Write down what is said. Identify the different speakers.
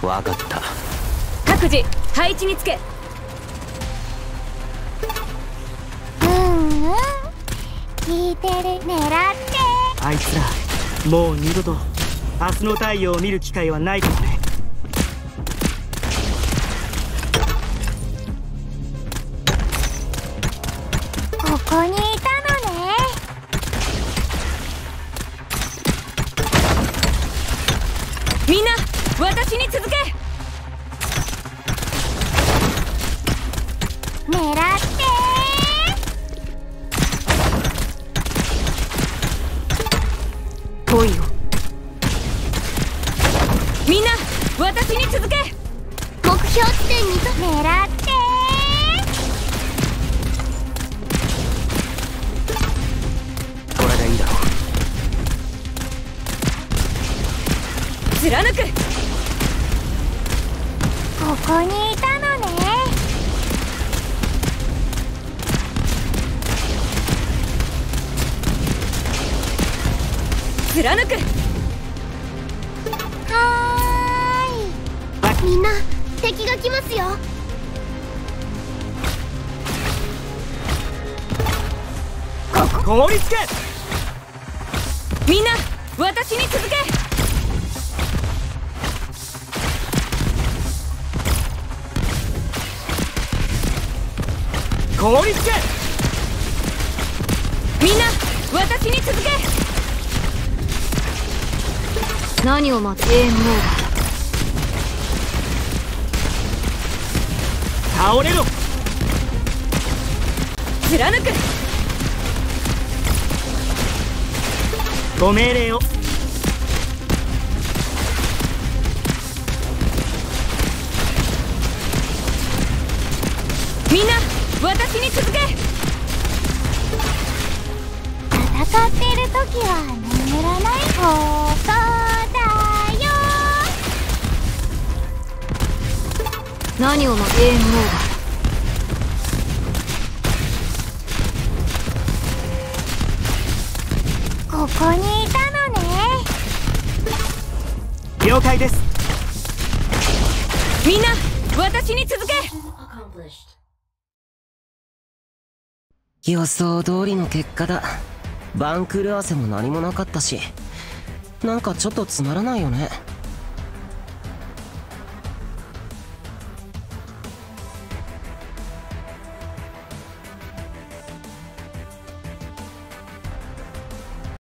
Speaker 1: わかった。
Speaker 2: 各自配置につけ。
Speaker 3: 聞いてる。狙って。
Speaker 4: あいつらもう二度と明日の太陽を見る機会はないからね。
Speaker 3: ここにいたのね。
Speaker 2: みんな私に続け。
Speaker 3: 狙って
Speaker 2: 来いよ。みんな私に続け。
Speaker 3: 目標地点にと。狙って
Speaker 1: これでいいだろう。
Speaker 2: 貫く。
Speaker 3: ここにいたのね。
Speaker 2: 貫く。
Speaker 3: はーい。みんな敵が来ますよ。
Speaker 4: 凍りつけ。
Speaker 2: みんな私に続け。
Speaker 4: 凍りつけ。
Speaker 2: みんな私に続け。何を待つ。ゲームオーバ
Speaker 4: 倒れろ。
Speaker 2: ー。貫く。
Speaker 4: ご命令を。
Speaker 2: みんな私に続け。
Speaker 3: 戦ってる時は眠らない方法だよ。
Speaker 2: 何を待つ。ゲームオーバー。
Speaker 3: ここにいたのね。
Speaker 4: 了解です。
Speaker 2: みんな私に続け。
Speaker 1: 予想通りの結果だ。番狂わせも何もなかったし、なんかちょっとつまらないよね。